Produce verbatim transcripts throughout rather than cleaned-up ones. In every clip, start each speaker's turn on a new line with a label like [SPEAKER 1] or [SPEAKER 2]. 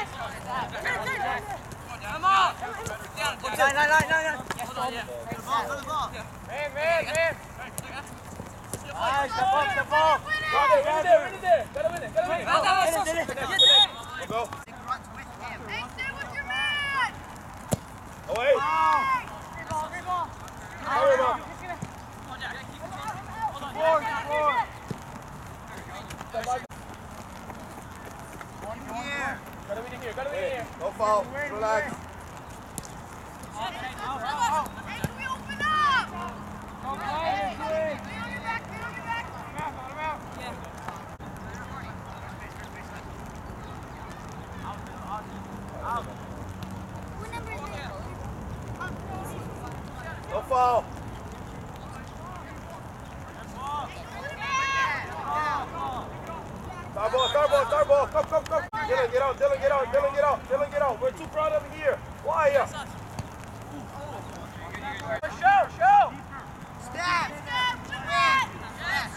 [SPEAKER 1] Line, line, line, line. Man, man, man. Nice, step up, step up. Got it, got it, win it there. Gotta win it, gotta win it. Go, go.
[SPEAKER 2] Hey, stay with your man.
[SPEAKER 1] Away. Hurry up. Four, four. One here. Gotta win it here, gotta win it here. No foul, relax.
[SPEAKER 2] Hey, can we open up? Hey, be on your back, be on your back. Yeah. What number is it?
[SPEAKER 1] No foul. Star ball, star ball, star ball. Come, come, come. Dylan, get out, Dylan, get out, Dylan, get out, Dylan, get out. We're too proud of here. Why ya? Show, show.
[SPEAKER 2] Step. Step. Step. Yes.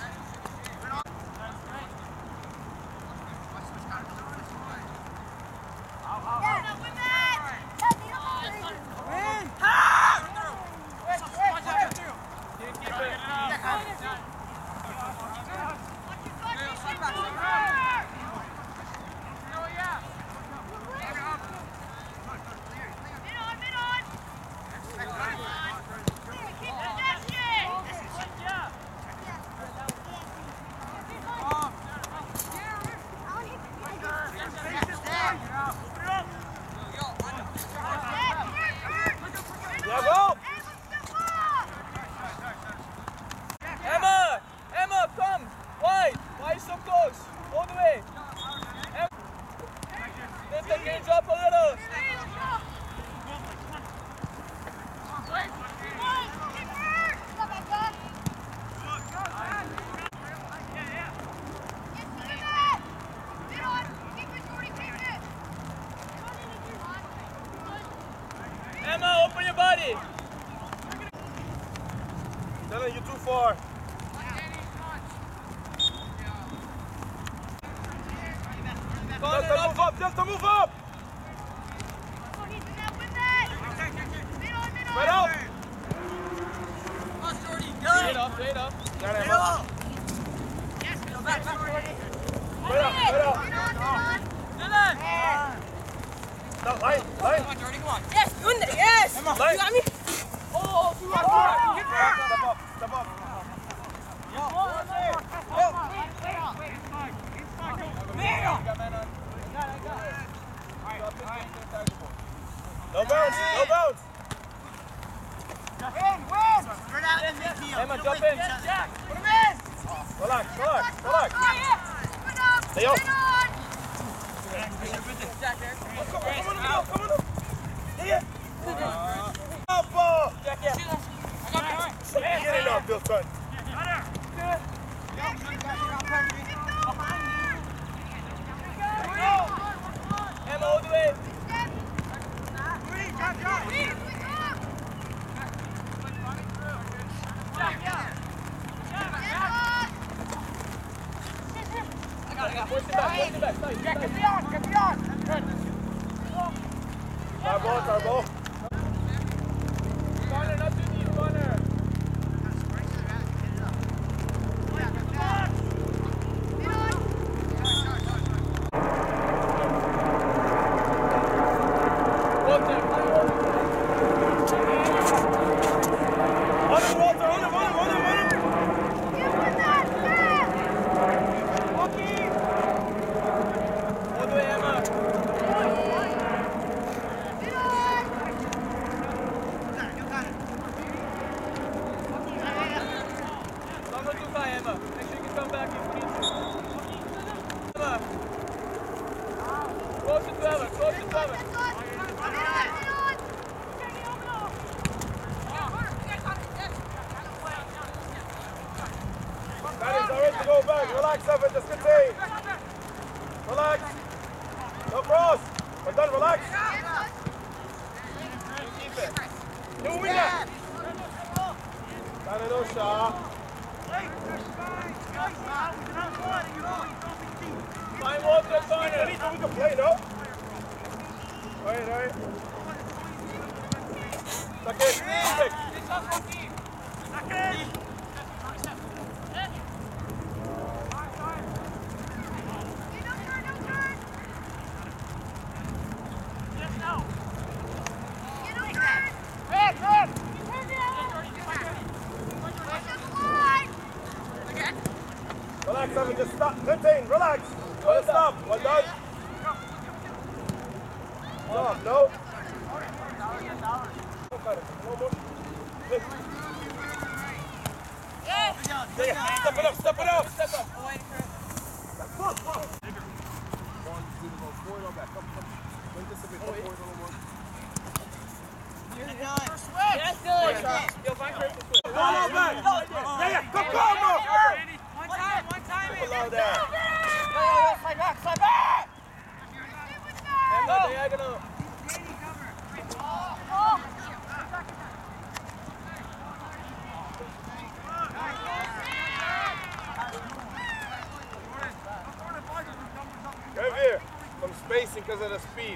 [SPEAKER 1] Emma, open your body. Dylan, you're too far. Delta, move up, Delta, move up. Spread out. Straight up, straight up. Got it, Emma. Spread out, spread out. Dylan. No, line, line. Come on, Jordy, come on.
[SPEAKER 2] Yes, doing it, yes.
[SPEAKER 1] Emma,
[SPEAKER 2] You got me?
[SPEAKER 1] Oh, too hard, too hard. Step up, step up. No bounce, no bounce.
[SPEAKER 2] Win, win. Spread out in midfield.
[SPEAKER 1] Emma, jump in.
[SPEAKER 2] Jack, put him in.
[SPEAKER 1] Relax, relax, relax. Stay up.
[SPEAKER 2] Jack, there.
[SPEAKER 1] Come on, come on up, come on up. Here. Up, ball.
[SPEAKER 2] Jack, yeah. I got it.
[SPEAKER 1] Get it up, Bill Sutton. Emma, all the way. Push it back, push it back. Nice.
[SPEAKER 2] Jack, get beyond, get beyond.
[SPEAKER 1] Tar ball, tar ball. Corner, not too deep, corner. Go back, relax, Evan, just contain. Relax. No cross. We're done, relax. Keep it. New winger. Dale, Shaw. Find water, corner. We can play, no? contain, relax. Well, stop. Well done. Stop, no.
[SPEAKER 2] Yeah.
[SPEAKER 1] Step it up, step it up, step up.
[SPEAKER 2] Yes, good.
[SPEAKER 1] Yo, find Chris. Go on back. Yeah, yeah, go, go, go.
[SPEAKER 2] One time, one time.
[SPEAKER 1] Below that.
[SPEAKER 2] Slide back, slide back.
[SPEAKER 1] Emma, diagonal. Come here. Some spacing because of the speed.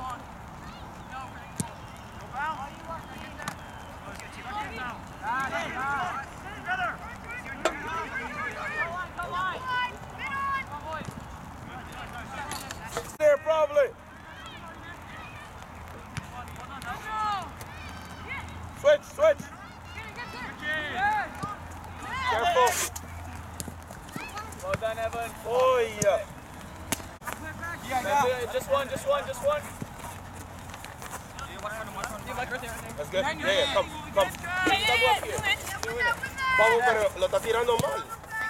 [SPEAKER 1] There, probably. Switch, switch. Careful.
[SPEAKER 3] Well done, Evan.
[SPEAKER 1] Oh, yeah.
[SPEAKER 3] That's it. Just one, just one, just one.
[SPEAKER 1] That's good. Yeah, yeah, come, come. Pablo, pero lo está tirando mal.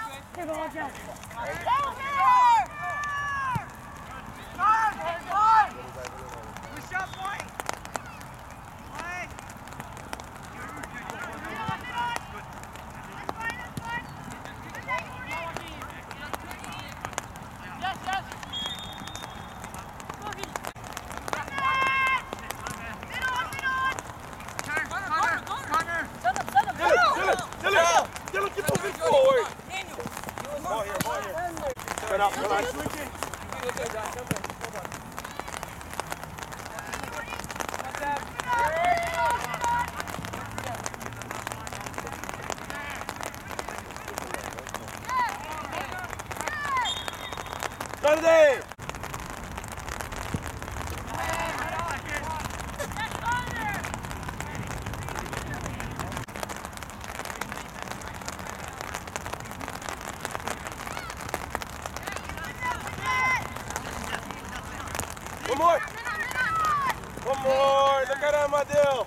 [SPEAKER 1] Saturday! One more! One more! Look at that, my deal!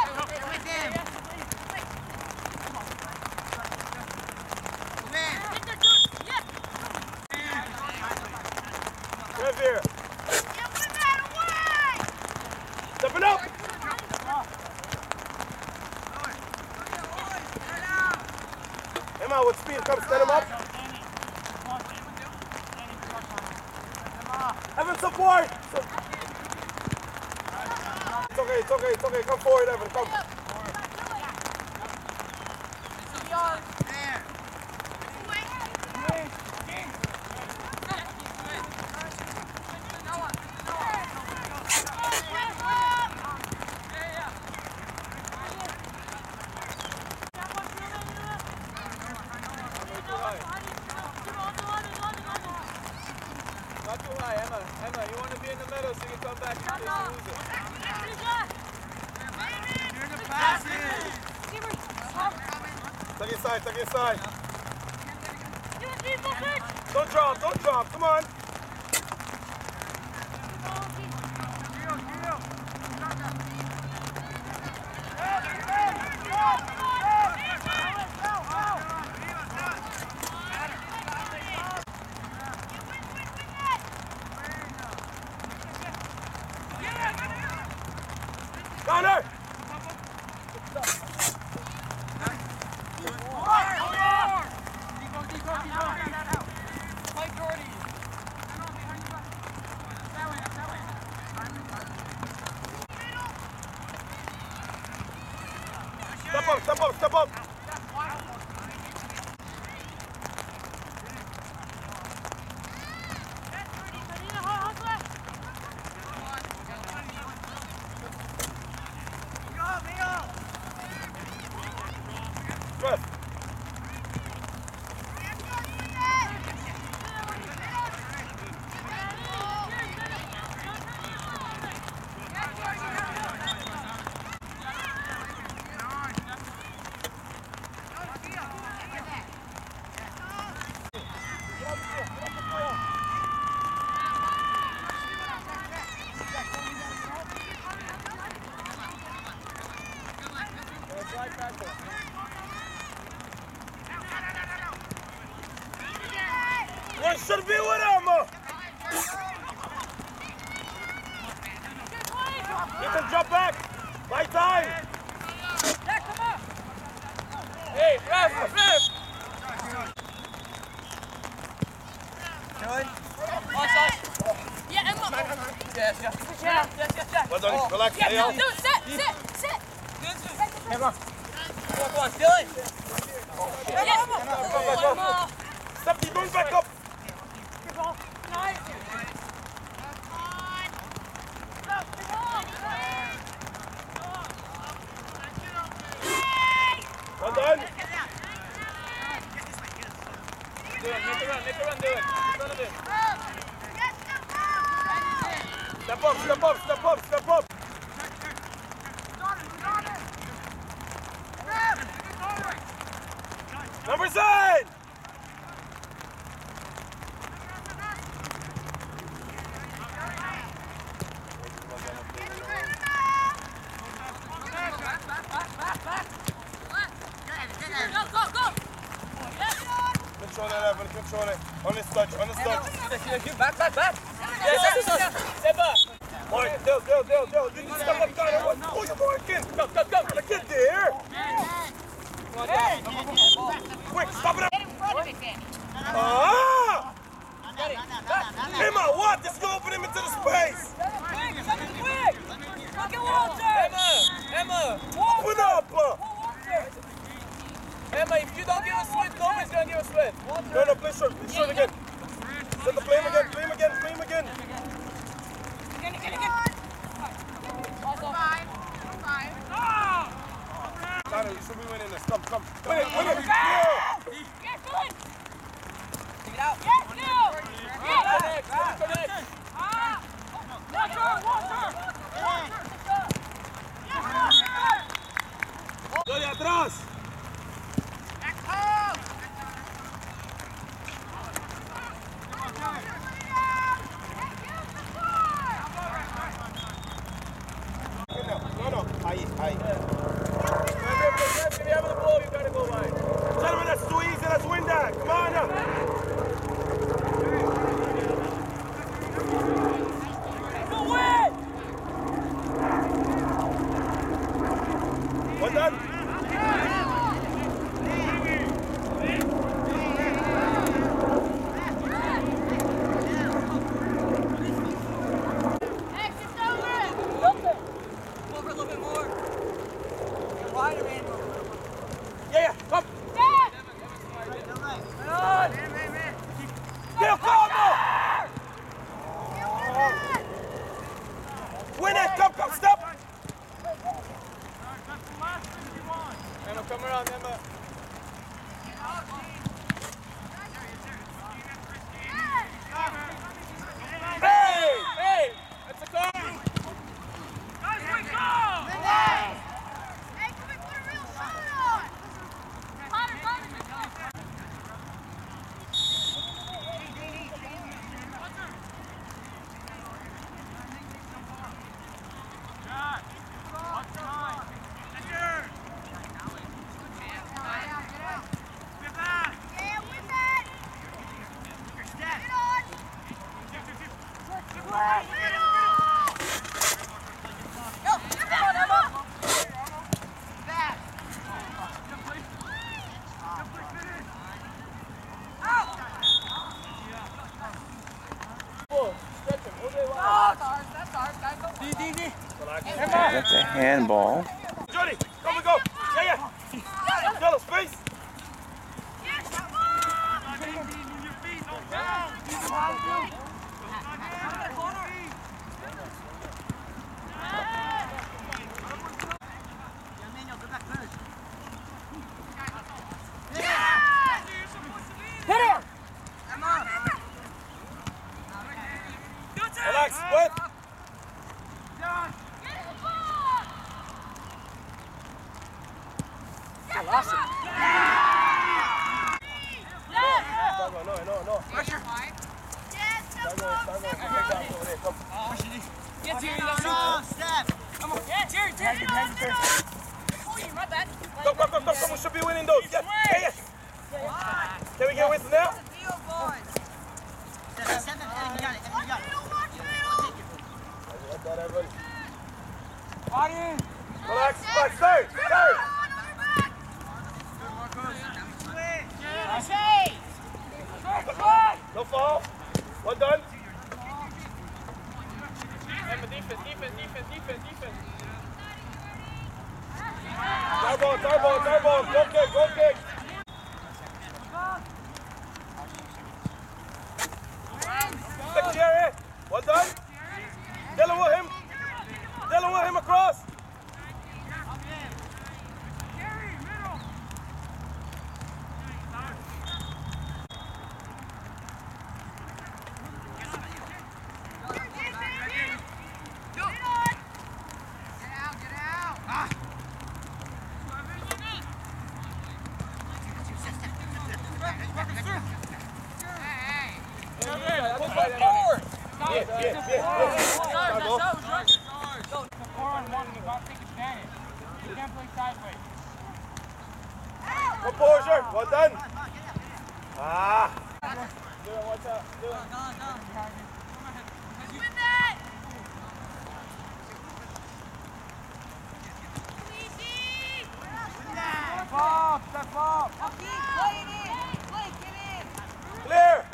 [SPEAKER 1] Right here. Step it up! Emma, with speed, come stand him up. Evan, support! It's okay, it's okay, it's okay. Come forward, Evan, come.
[SPEAKER 3] Not too high, Emma. Emma, you want to be in the middle so you can come back and lose it.
[SPEAKER 1] Take inside, take inside. Don't drop, don't drop, come on. Connor! Step up, step up, step up! Good. Ethan, drop back. My time.
[SPEAKER 2] Yeah, come on.
[SPEAKER 3] Hey, ref, ref.
[SPEAKER 1] Good.
[SPEAKER 2] Yeah, Emma.
[SPEAKER 3] Yes, yes.
[SPEAKER 2] Yeah, yes, yes, yes.
[SPEAKER 1] Well done. Relax.
[SPEAKER 2] Yeah,
[SPEAKER 1] Stay
[SPEAKER 2] no,
[SPEAKER 1] out.
[SPEAKER 2] no, sit, sit, sit.
[SPEAKER 3] Come on. Come on, come on, Dylan.
[SPEAKER 2] Yeah, Emma. Emma.
[SPEAKER 1] Step the ball back up.
[SPEAKER 2] Good ball. Nice.
[SPEAKER 1] Well done.
[SPEAKER 3] Dylan, make a run, make a run, Dylan. In front of him.
[SPEAKER 1] Step up, step up, step up, step up. Number seven.
[SPEAKER 2] Go, go, go.
[SPEAKER 1] Control it, Evan. Control it. On this touch, on this touch.
[SPEAKER 3] Back, back, back. Yes, yes, yes. Step up.
[SPEAKER 1] Mark, Dale, Dale, Dale, Dale. You can step up, Connor. Oh, you're working. Go, go, go. Gotta get there. Quick, stop it up.
[SPEAKER 2] Get in front of it, Danny.
[SPEAKER 1] Ah! Emma, what? Just go open him into the space.
[SPEAKER 2] Quick, something quick. Look at Walter.
[SPEAKER 3] Emma, Emma.
[SPEAKER 1] Open up.
[SPEAKER 3] Emma, if you don't give a switch, nobody's gonna give a switch.
[SPEAKER 1] No, no, play short. Play short again. Set the flame again. Flame again. Flame again.
[SPEAKER 2] Get it, get it, get it. Fine, fine.
[SPEAKER 1] Connor, you should be winning this. Come, come. Win it, win it. Yeah.
[SPEAKER 2] Yes, good.
[SPEAKER 3] Take it out.
[SPEAKER 2] Yes, go. Yes.
[SPEAKER 3] Connect, connect.
[SPEAKER 2] Ah. Walter, Walter.
[SPEAKER 1] Go de atrás. No, no. Ahí, ahí.
[SPEAKER 3] If you have the ball, you gotta go wide.
[SPEAKER 1] Gentlemen, that's too easy. Let's win that. Come on now. Well done. Yeah, yeah, come. Dale, come on. Win it. Come, come, stop.
[SPEAKER 3] Emma, come around, Emma.
[SPEAKER 1] Hey!
[SPEAKER 3] Hey! That's a call!
[SPEAKER 2] Hey, can we put a real shot on? Connor, Connor, let's go. Yeah, win that. Get on. Get on. Go, get back, Emma. Back.
[SPEAKER 4] That's a handball.
[SPEAKER 1] Johnny, come and go. Yeah, yeah. Yellow, space.
[SPEAKER 2] Yes, come on.
[SPEAKER 1] Relax, what? No, no, no, no.
[SPEAKER 2] Pressure. Yes,
[SPEAKER 1] Start
[SPEAKER 2] come
[SPEAKER 1] going,
[SPEAKER 2] on.
[SPEAKER 1] start going. Get down over there, come.
[SPEAKER 2] Get Terry, let's shoot. Come on. Yeah, Terry, Terry. Oh, you my bad.
[SPEAKER 1] Come, come, come, come, come. We should be winning those. Yes, yeah, yes. Can we get with now? I got that, Evan. Relax, relax, stay, stay. No fall. Well done.
[SPEAKER 3] Emma, defense, defense, defense, defense, defense.
[SPEAKER 1] Our ball, our ball, our ball. Go kick, go kick. Stick Jerry. Well done. Dylan with him. Dylan with him across. Yeah, yeah, yeah, yeah. Our ball. Go Borger. Well done. Ah.
[SPEAKER 3] Dylan, watch out. Dylan.
[SPEAKER 1] Clear.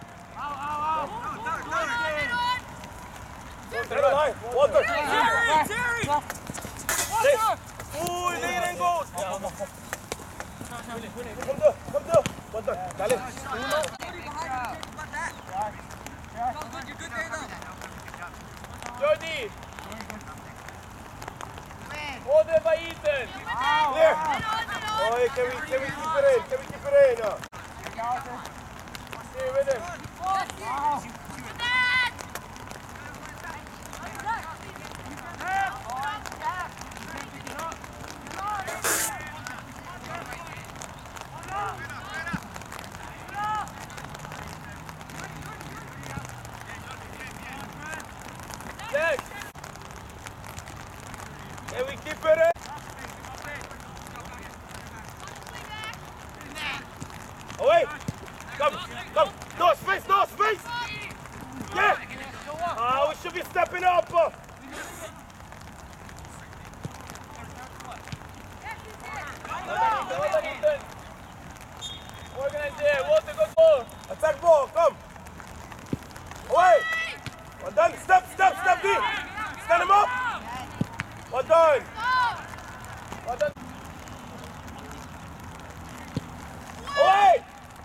[SPEAKER 1] Clear the line. Walter. Ooh, lead and goes. Come through, come through. Walter, dale.
[SPEAKER 3] Jordi. Hold it by Ethan.
[SPEAKER 1] Clear. Oh, can we, can we keep it in? Can we keep it in? Uh?
[SPEAKER 3] Stay with him. Next.
[SPEAKER 1] Can we keep it in? Away! Come, come! No space, no space! Yeah! Ah, we should be stepping up! Uh.
[SPEAKER 3] Organize there. Walter, go ball.
[SPEAKER 1] Attack ball, come! Away! Well done! Step, step, step D! Stand him up! Well done!
[SPEAKER 3] Well done.
[SPEAKER 1] Away!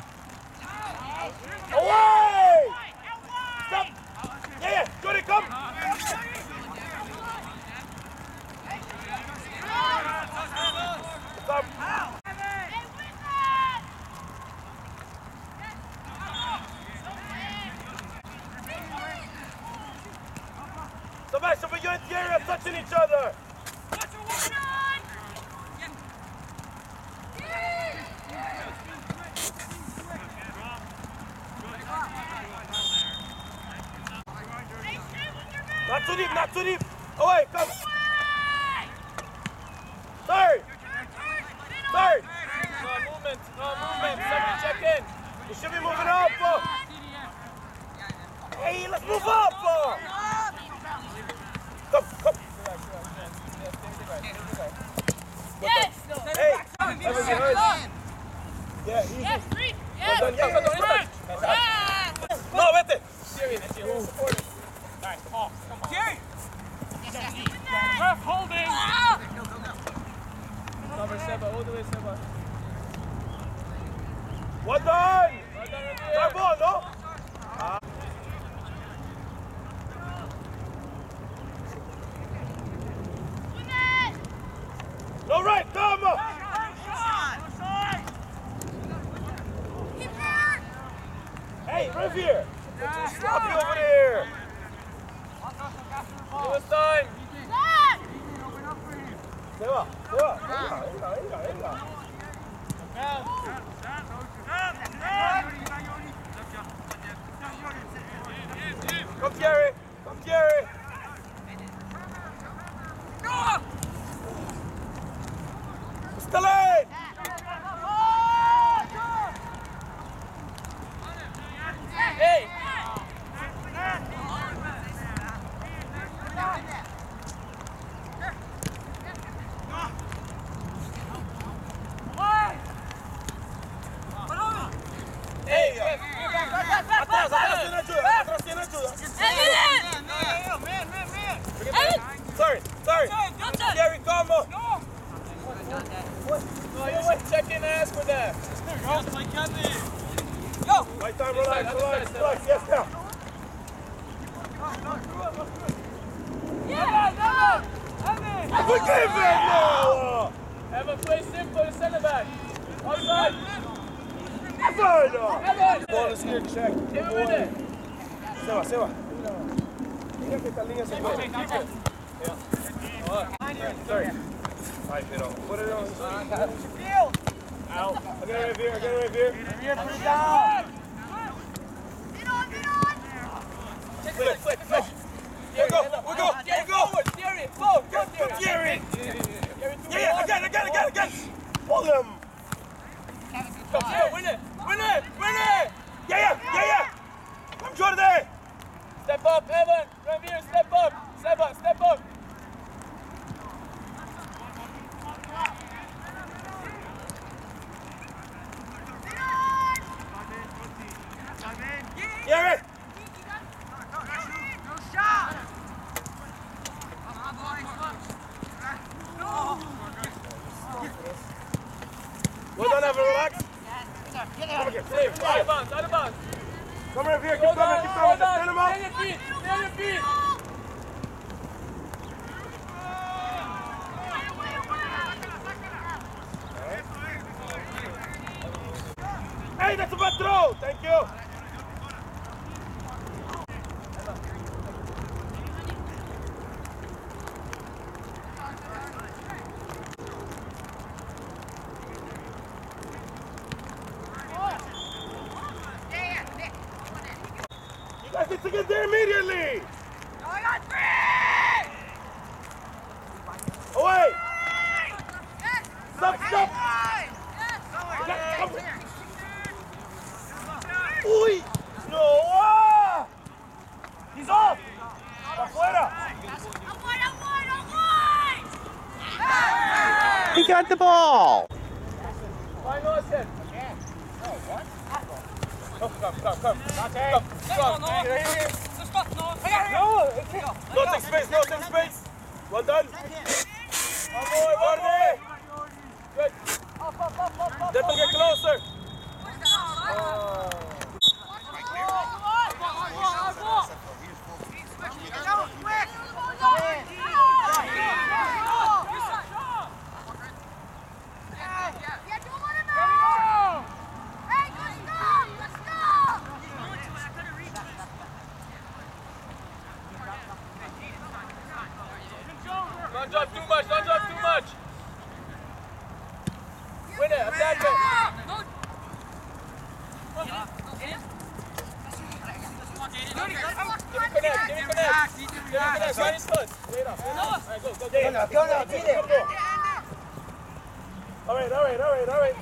[SPEAKER 1] Away! Stop! Yeah, yeah, Jody, come! Stop! Sebastian, but you're in the area touching each other! Not too deep, not too deep! Away, come! Third! Third!
[SPEAKER 3] No movement. No movement. Somebody check in.
[SPEAKER 1] You should be moving up! Uh. Hey, let's move up! Uh. Come, come!
[SPEAKER 2] Yes!
[SPEAKER 1] Hey! Everything hurts! Yeah, easy!
[SPEAKER 2] Yes, three!
[SPEAKER 1] Well done,
[SPEAKER 2] Yes!
[SPEAKER 1] yeah, yeah,
[SPEAKER 2] Yes!
[SPEAKER 1] No, vete!
[SPEAKER 3] Jerry, that's your support.
[SPEAKER 4] Nice, come on, come on.
[SPEAKER 2] Jerry!
[SPEAKER 4] Ref holding.
[SPEAKER 3] Cover Seba, all the way Seba.
[SPEAKER 1] Well done!
[SPEAKER 3] Well done,
[SPEAKER 1] Try
[SPEAKER 3] Javier.
[SPEAKER 1] ball, no? Ah. No right, come! Hey, Rivier! Sloppy over there!
[SPEAKER 3] It was time.
[SPEAKER 1] Se va, se va. Venga, venga, venga, venga. Come, Jerry! Come, Jerry! Still in!
[SPEAKER 3] Hey! Sorry, sorry. Gary, calm up.
[SPEAKER 4] No.
[SPEAKER 3] No, you went check in and ask for that.
[SPEAKER 4] There you go. Play Kevin.
[SPEAKER 3] Right time, relax, relax, relax. Yes, now. We give it now!
[SPEAKER 1] Emma, play simple, the centre back. Outside.
[SPEAKER 3] Outside!
[SPEAKER 1] Evan.
[SPEAKER 3] Ball is here, check.
[SPEAKER 1] Give him in there.
[SPEAKER 3] Seba, Seba. Mira que esta línea se puede. Sorry. Ay, pero. Put it on. Out. I get it right here, I get it right here.
[SPEAKER 2] Get on, get on!
[SPEAKER 3] Flick, flick, flick. We go, we go, we go.
[SPEAKER 1] Steer it, go, go,
[SPEAKER 3] Go, Gary. Yeah, yeah, again, again, again, again. Pull him.
[SPEAKER 1] Go, go, win it, win it, win it.
[SPEAKER 3] Yeah, yeah, yeah, yeah. Come, Jordan.
[SPEAKER 1] Step up, Evan. Ramir, step up. Step up, step up.
[SPEAKER 3] Gary. Well done, Evan, relax. Come here, stay,
[SPEAKER 1] Out
[SPEAKER 3] stay.
[SPEAKER 1] of bounds, out of bounds.
[SPEAKER 3] Come here, keep
[SPEAKER 1] Hold
[SPEAKER 3] coming,
[SPEAKER 1] on,
[SPEAKER 3] keep
[SPEAKER 1] hold
[SPEAKER 3] coming.
[SPEAKER 1] on.
[SPEAKER 3] Stand him
[SPEAKER 1] Stay on
[SPEAKER 3] up.
[SPEAKER 1] your feet, stay on your feet.
[SPEAKER 3] Hey, that's a bad throw. Thank you. You guys need to get there immediately. Away. Stop, stop. Yeah, come. Uy. No. Ah. He's off. Afuera.
[SPEAKER 5] He got the ball.
[SPEAKER 1] Find Austin.
[SPEAKER 3] Come, come, come, come. Come, come. Here, here, here.
[SPEAKER 1] No, it's it.
[SPEAKER 3] No take space, no take space. Well done. One more, one more. Good. Let them get closer. Oh.
[SPEAKER 1] Don't drop too much, don't drop too much. Win it, attack it. Give me connect, give me connect. Give me connect, right in front. Wait up. Alright, go, go, go.
[SPEAKER 3] Go now, go now, get it. All right, all right, all right, all right.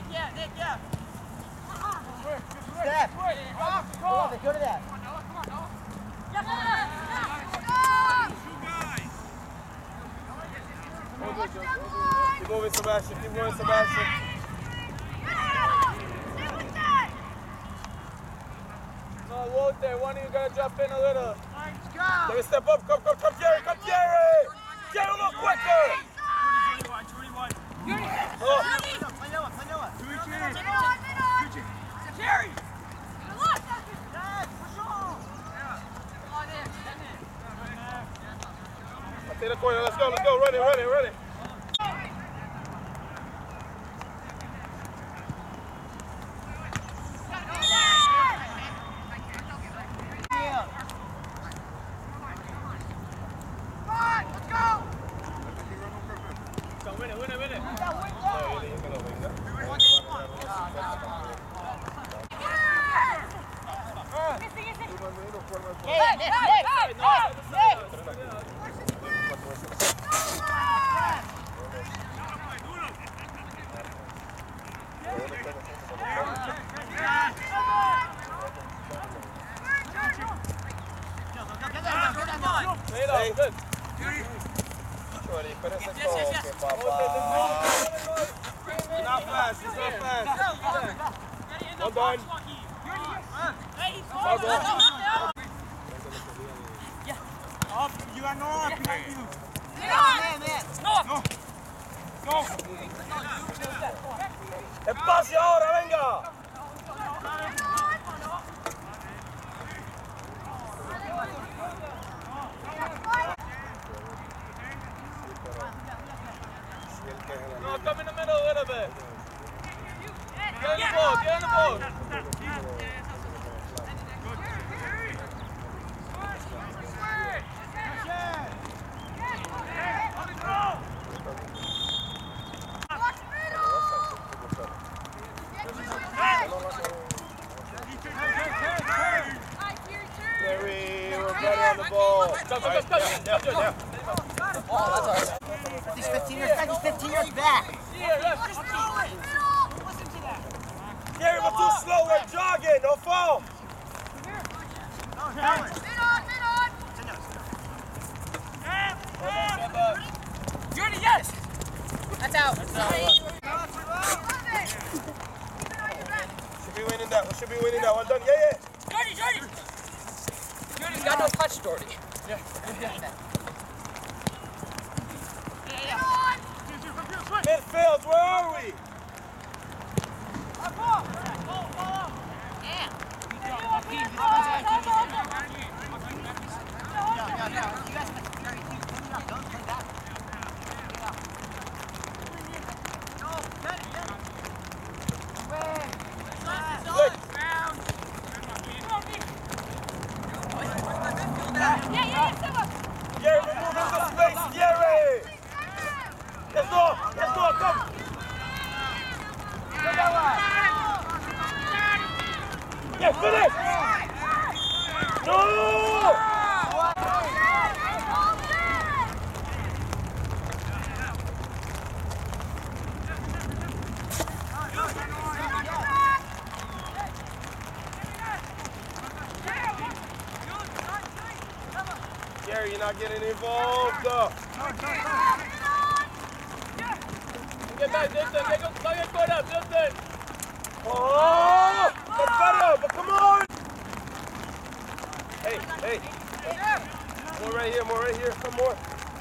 [SPEAKER 3] Keep moving, Sebastian. Keep moving, Sebastian.
[SPEAKER 1] No, Walter, one of you gotta drop in a little.
[SPEAKER 3] Let me step up. Come, come, come, Jerry. Come, Jerry. Jerry, a little quicker. Oh. I'll take the corner. Let's go, let's go. Run it, run it, run it.
[SPEAKER 1] Come, win it, win it, win it. Straight up, good.
[SPEAKER 3] He's not fast, he's not fast. Well done. Ball, ball.
[SPEAKER 1] Up, you got no up behind you.
[SPEAKER 2] Man, man.
[SPEAKER 4] No. No.
[SPEAKER 3] Espacio ahora, venga.
[SPEAKER 1] No, come in the middle a little bit. Get on the ball, get on the ball.
[SPEAKER 3] Gary, we're better on the ball.
[SPEAKER 1] Go, go, go, go.
[SPEAKER 3] Yeah, yeah, yeah.
[SPEAKER 2] Oh, that's all right. He's fifteen years back. He's fifteen years back.
[SPEAKER 3] Gary, we're too slow. We're jogging. Don't fall.
[SPEAKER 4] Jordy, yes.
[SPEAKER 2] That's out.
[SPEAKER 3] Should be winning that. We should be winning that. Well done. Yeah, yeah.
[SPEAKER 4] Jordy, Jordy. Jordy's got no touch, Jordy.
[SPEAKER 3] Midfield, where are we? Gary, we're moving the space, Gary! Let's go, let's go, come! Yeah, finish! No! Gary, you're not getting involved.
[SPEAKER 1] Get back, Justin. Get, go, go get caught up, Justin.
[SPEAKER 3] Oh! That's better, but come on! Hey, hey. More right here, more right here, some more.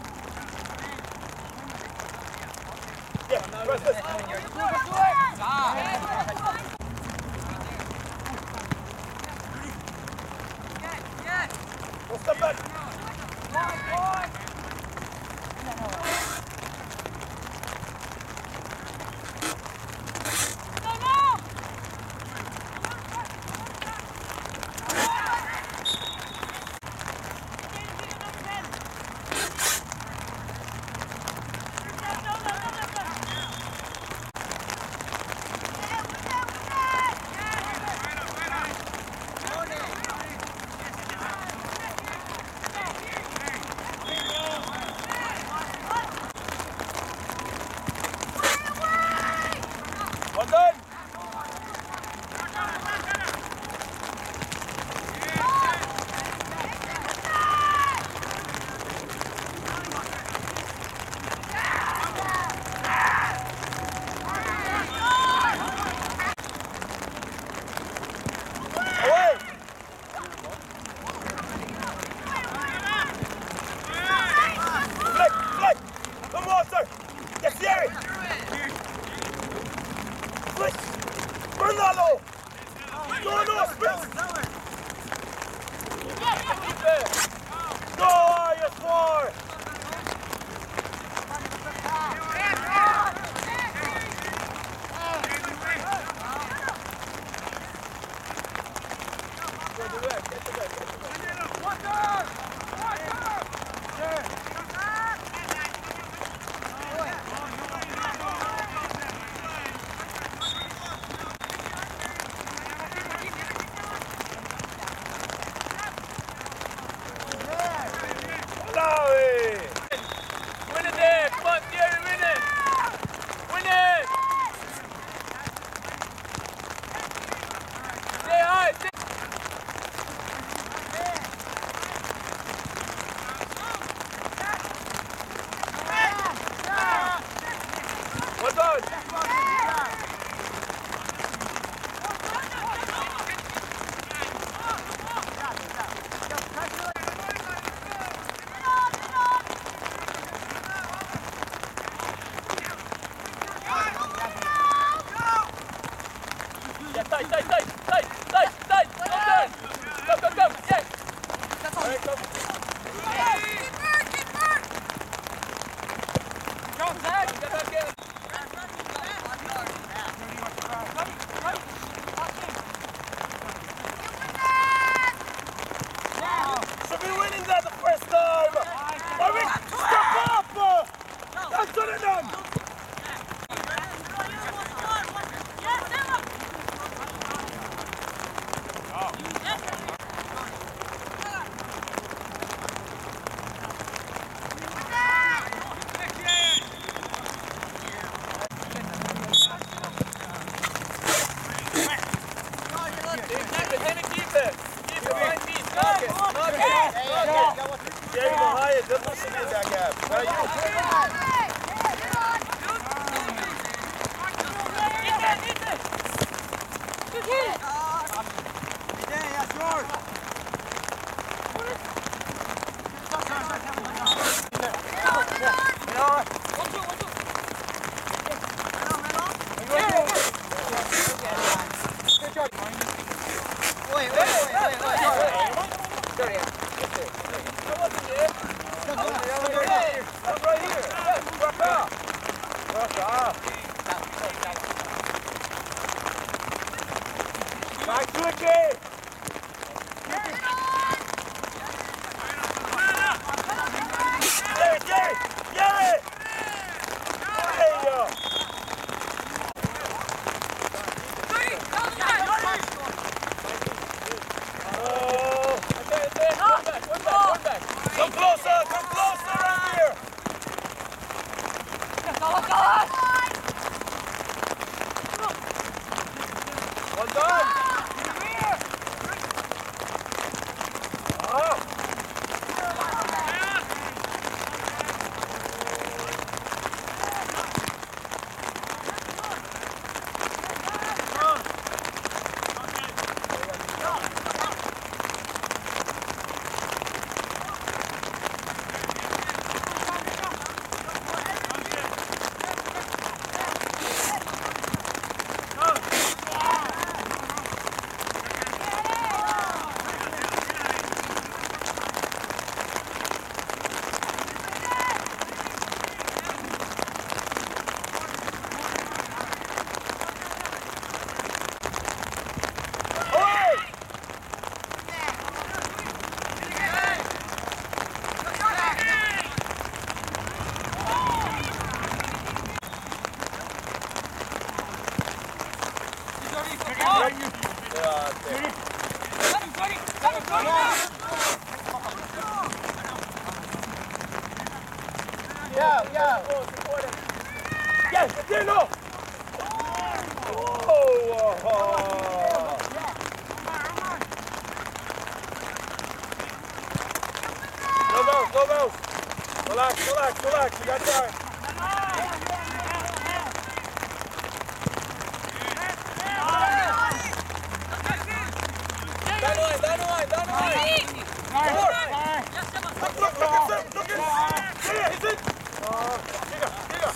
[SPEAKER 3] Yeah, press this. Go step back. Tight, tight, tight, tight, tight, tight. Come turn. Come, come, come. Yes. All right, come.
[SPEAKER 4] Go, Zach.
[SPEAKER 3] Get back in. Should be winning that the first time. Hurry, step up. That's what it done. Back to it, kid! Gary, Gary! Gary! There you go! Oh! Okay, okay, one back, one back, one back! Come closer, come closer right here! Well done! Oh! Yeah, yeah. Yes, get no. Oh, oh. Go, go, go, go. Relax, relax, relax. You got time. Down the line, down the line, down the line. Look, look, look at him, look at him. Yeah, he's in. Uh, Giga, Giga.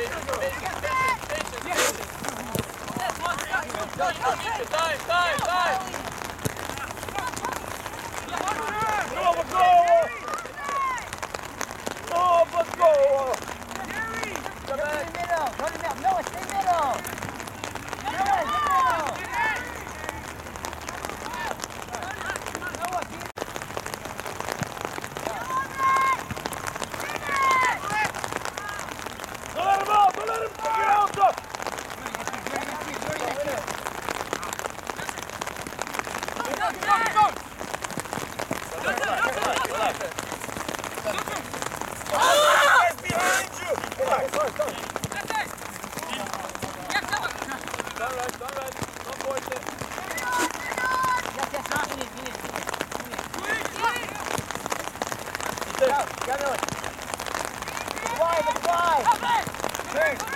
[SPEAKER 3] Time, time, time. No, but go. No, but go. Come back.
[SPEAKER 2] Stay middle. Go to middle. Noah, stay middle. Noah, stay middle.
[SPEAKER 3] Don't let him out, don't let him take it out, though. Guys behind you. Relax. Done right, done right. Don't force it.
[SPEAKER 2] Yes, yes, not in it, in it, in it.
[SPEAKER 3] Go,
[SPEAKER 2] Go, go, go. Wide, let's wide. Turn.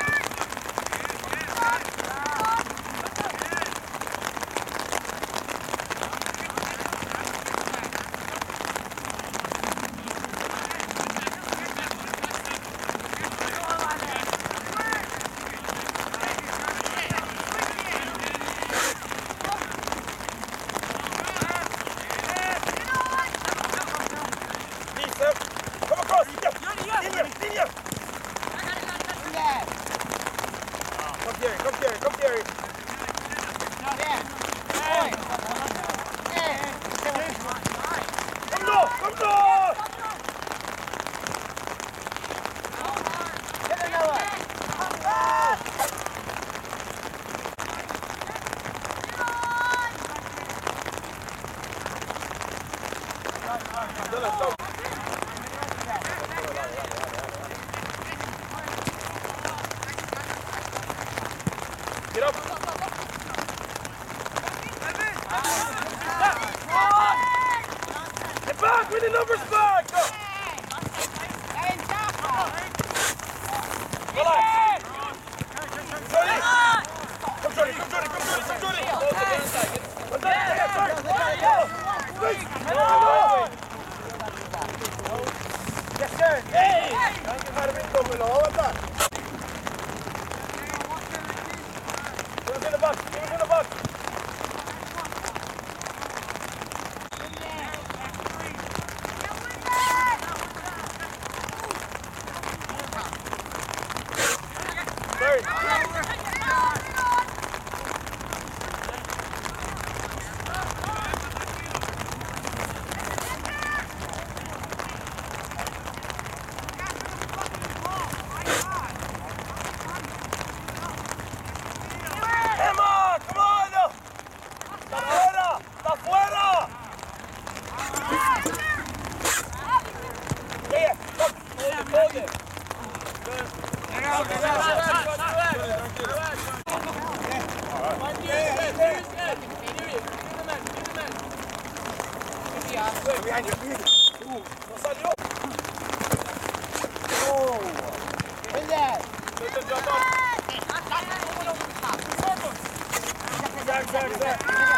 [SPEAKER 3] Senior! Come Gary, come Gary, come Gary. Come go, come go! Get up. Get back with the numbers back. Go. Relax. Jordy. Come Jordy, come Jordy, come Jordy, come Jordy. Come Jordy. Yes, sir. Hey. Give us in the box, give us in the box. Third. Emma, come on! ¡Está fuera! ¡Está fuera! Yeah, look, hold it, hold it. Behind you. Ooh, no salió. Oh. What's that? Zach, Zach, Zach.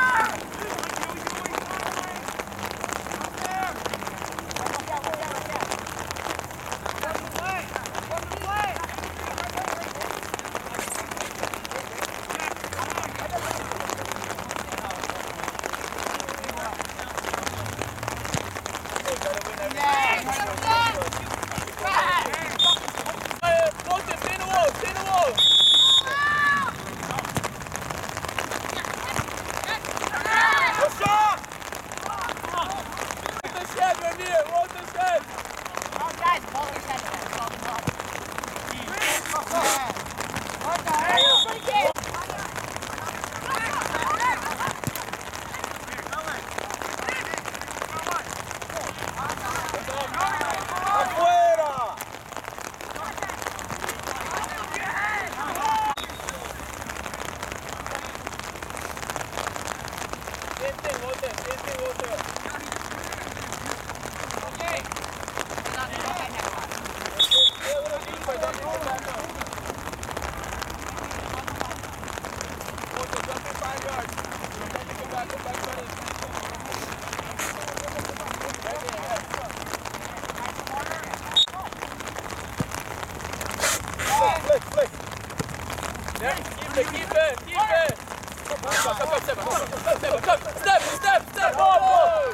[SPEAKER 3] Flick, flick. Yeah, keep it, keep it, keep it. Come, come, come, come, step, come, step, come, step, step, step, ball, ball.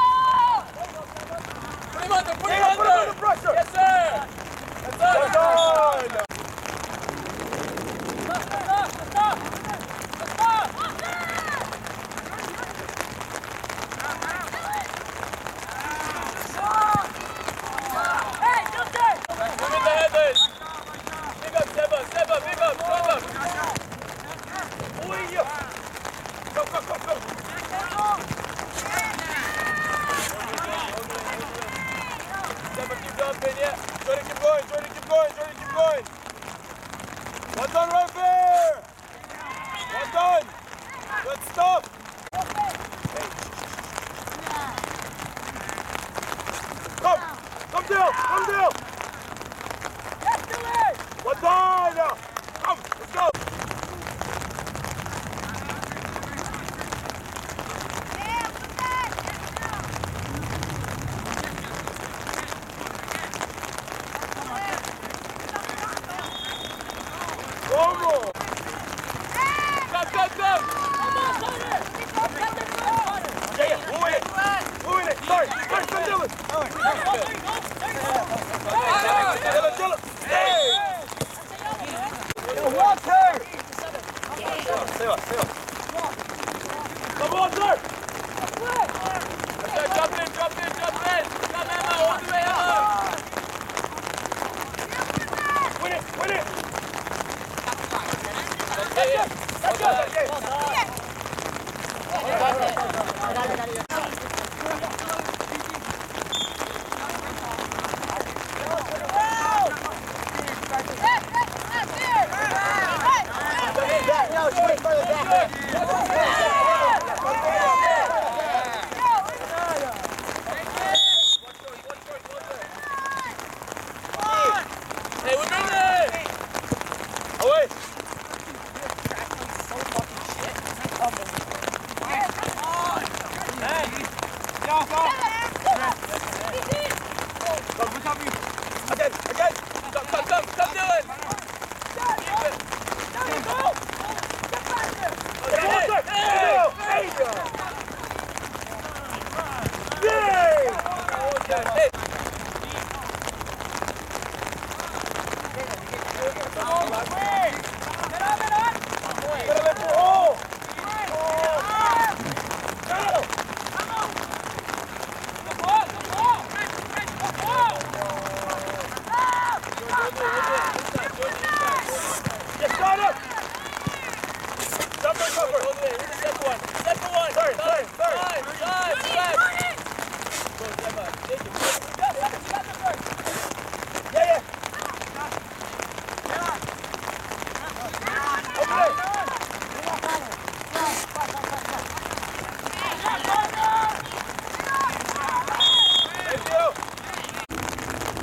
[SPEAKER 3] Put him under, put him under. Put him under pressure. Yes, sir. That's done. That's done. Stop, stop, stop, stop. Hey, Justin. Come in the headers. Big up, step up, step up, big up, step up. Oi, yo. Go, go, go, go. Step up, keep jumping, yeah. Jordan, keep going, Jordan, keep going, Jordan, keep going. Well done, right there. Well done. Good stuff. Come, come down, come down. Let's do it. Well done. Come, let's go. Vamos! Go, go, go! Yeah, yeah, move it! Move it! Sorry! Sorry, Dylan! Come on, sir!
[SPEAKER 1] Jump in, jump in, jump in! Come Emma, all the way Emma!
[SPEAKER 3] Win it, win it!
[SPEAKER 1] Yeah, yeah.
[SPEAKER 3] Let's go, let's go!
[SPEAKER 1] Hey, we're moving it!
[SPEAKER 3] Away! Again, again!
[SPEAKER 1] Come, come, come, come, Dylan!
[SPEAKER 3] Come on, sir! There you go! Yay!
[SPEAKER 1] Hey!
[SPEAKER 3] Gotta let the hole! Get started! Jump in, cover!
[SPEAKER 1] All the way, ready, step one. Step one.
[SPEAKER 3] Sorry, sorry, sorry.
[SPEAKER 1] Dive, dive, dive. Go, Emma. Take it.
[SPEAKER 3] Yeah, yeah! Okay! Thank you!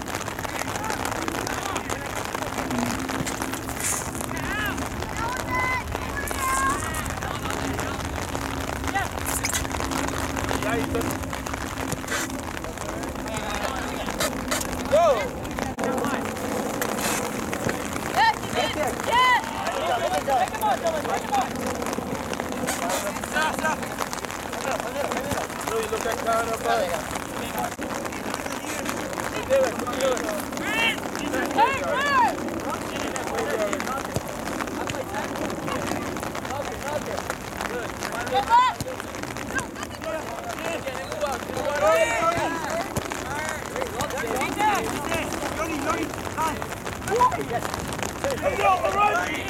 [SPEAKER 3] Really look at Connor, buddy. Dylan, come on, Dylan. Let's go, all right.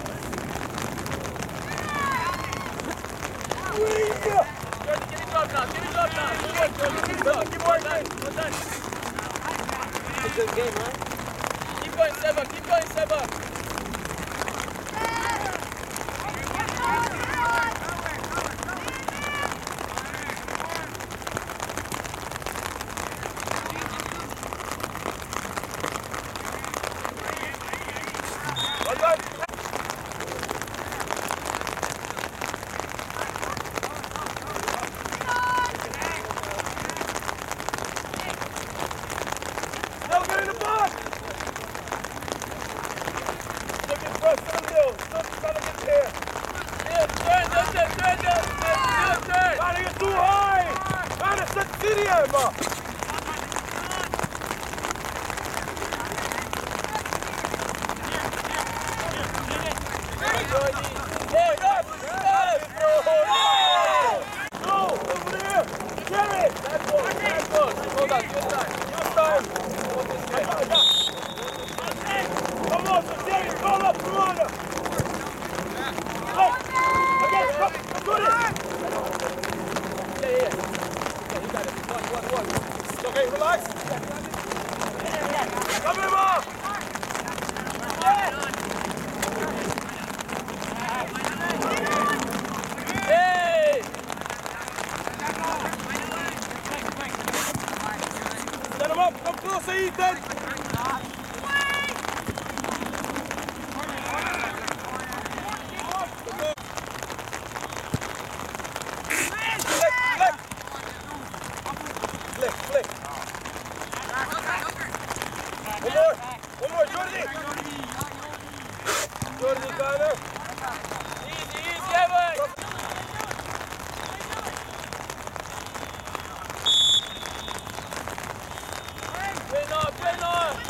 [SPEAKER 1] Jordan, give me glove now. Give me glove now. Good work, Jordan. Give me glove. Keep working. Well done.
[SPEAKER 4] It's a good game, right?
[SPEAKER 1] Keep going, Seba. Keep going, Seba.
[SPEAKER 3] Well done. Still get in the box. Look at first to the middle. Still trying to get there.
[SPEAKER 1] Yeah, turn, turn, turn, turn, turn. Turn, turn.
[SPEAKER 3] Trying to get too high. Trying to set the city up.
[SPEAKER 1] Hey, up, up.
[SPEAKER 3] Go, over there. Get it.
[SPEAKER 1] That's good, that's good. Hold on, good time.
[SPEAKER 3] Good time. Come on, so Jerry, call up, come on. Hey, again, come, let's do this.
[SPEAKER 1] Yeah, yeah, yeah. You got it. One, one, one.
[SPEAKER 3] It's okay, relax. Come in, Mom.
[SPEAKER 1] Hey!
[SPEAKER 3] Set him up, come closer, Ethan. Flick, flick. One more, one more, Jordy. Jordy, Connor.
[SPEAKER 1] Easy, easy, Evan! Win on, win on!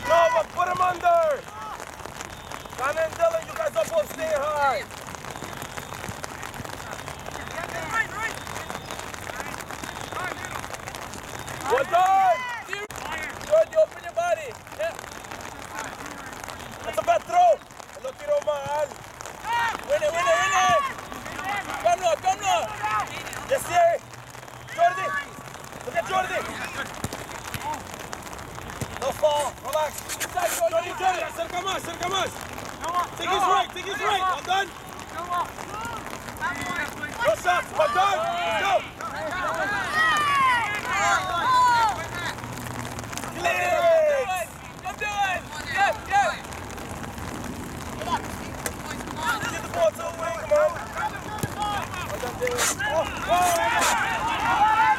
[SPEAKER 3] lo tiró mal.
[SPEAKER 1] Winnie, Winnie, Winnie! Come now, come now!
[SPEAKER 3] Yes, sir. Jordi. Look at Jordi. No fall. Relax. Jordi, Jordi, acerca más, acerca más. Take his right, take his right. Well done. Go shots, well done. Let's go. Clear.
[SPEAKER 1] Come down! Yes, yes!
[SPEAKER 3] Get the ball to the wing, come on. Well done, Dylan. Oh, oh,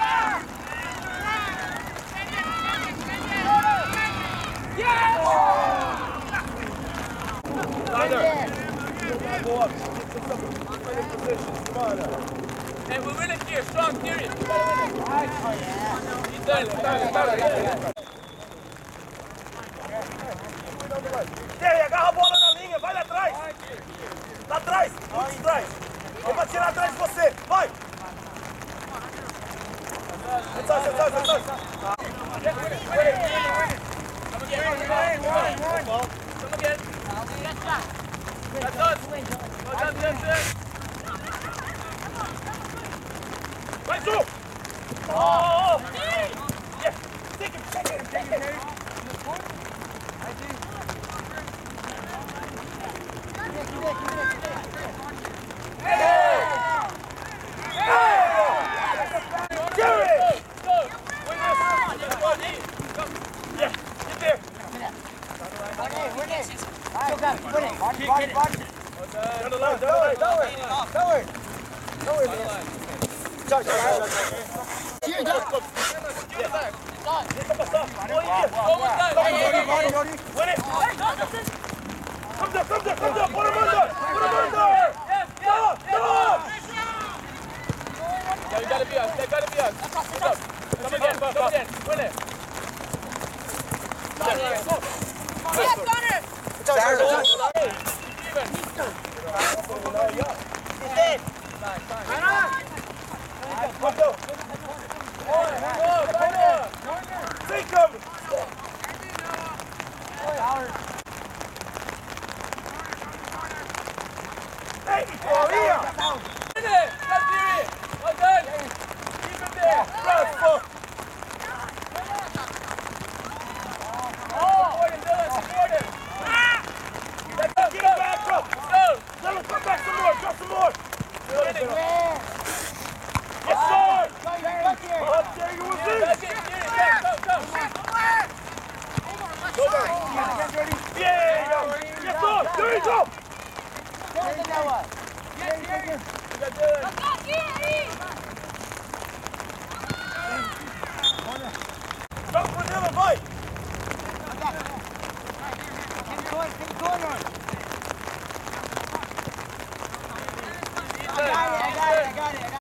[SPEAKER 3] Go up. Get some defending positions. Come on now.
[SPEAKER 1] Hey, we're winning here, strong period. He's done, he's done, he's done.
[SPEAKER 3] Terry, agarra a bola na linha, vai lá atrás. Lá atrás, muito atrás. Vou pra tirar atrás de você, vai. Sai, sai, sai, sai, sai.
[SPEAKER 1] Come again. That's us. Well done, Jensen.
[SPEAKER 3] Vai, Ju. Oh, yeah. Take him, take him, take him.
[SPEAKER 2] I got it, I got it, I got it.